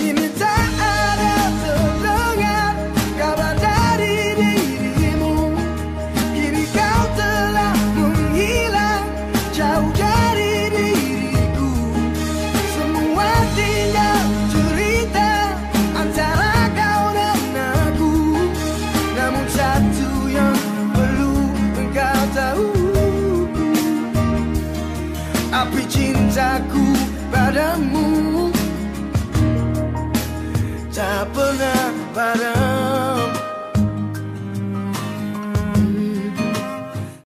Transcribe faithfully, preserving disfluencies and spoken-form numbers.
Kini tak ada terdengar kabar dari dirimu. Kini kau telah menghilang jauh dari diriku. Semua tinggal cerita antara kau dan aku. Namun satu yang perlu engkau tahu, api cintaku padamu tak